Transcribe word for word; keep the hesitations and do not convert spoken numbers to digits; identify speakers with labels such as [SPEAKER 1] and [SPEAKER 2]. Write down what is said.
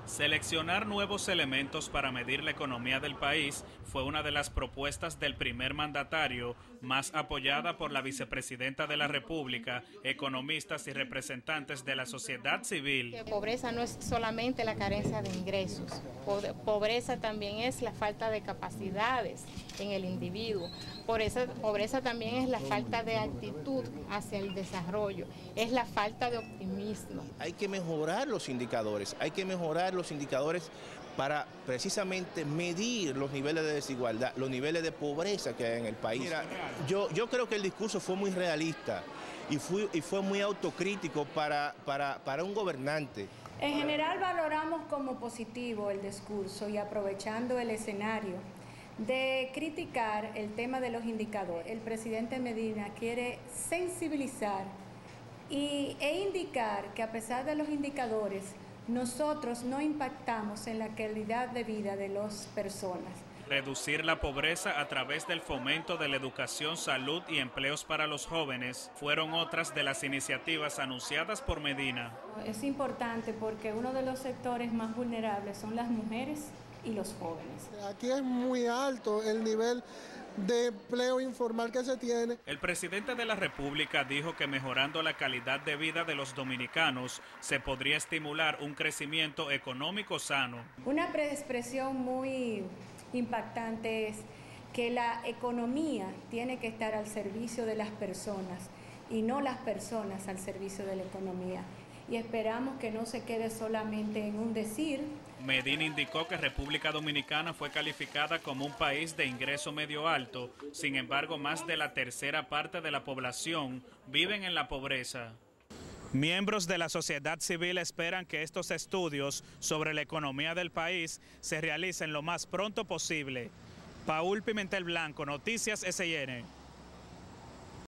[SPEAKER 1] Seleccionar nuevos elementos para medir la economía del país fue una de las propuestas del primer mandatario, más apoyada por la vicepresidenta de la República, economistas y representantes de la sociedad civil.
[SPEAKER 2] Que pobreza no es solamente la carencia de ingresos, pobreza también es la falta de capacidades en el individuo, pobreza, pobreza también es la falta de actitud hacia el desarrollo, es la falta de optimismo.
[SPEAKER 3] Hay que mejorar los indicadores, hay que mejorar los indicadores para precisamente medir los niveles de desigualdad, los niveles de pobreza que hay en el país. Mira, yo, yo creo que el discurso fue muy realista y fue, y fue muy autocrítico para, para, para un gobernante.
[SPEAKER 4] En general valoramos como positivo el discurso y aprovechando el escenario de criticar el tema de los indicadores. El presidente Medina quiere sensibilizar y, e indicar que a pesar de los indicadores, nosotros no impactamos en la calidad de vida de las personas.
[SPEAKER 1] Reducir la pobreza a través del fomento de la educación, salud y empleos para los jóvenes fueron otras de las iniciativas anunciadas por Medina.
[SPEAKER 4] Es importante porque uno de los sectores más vulnerables son las mujeres y los jóvenes.
[SPEAKER 5] Aquí es muy alto el nivel de empleo informal que se tiene.
[SPEAKER 1] El presidente de la República dijo que mejorando la calidad de vida de los dominicanos se podría estimular un crecimiento económico sano.
[SPEAKER 4] Una expresión muy impactante es que la economía tiene que estar al servicio de las personas y no las personas al servicio de la economía. Y esperamos que no se quede solamente en un decir.
[SPEAKER 1] Medina indicó que República Dominicana fue calificada como un país de ingreso medio alto, sin embargo más de la tercera parte de la población viven en la pobreza. Miembros de la sociedad civil esperan que estos estudios sobre la economía del país se realicen lo más pronto posible. Paul Pimentel Blanco, Noticias S I N.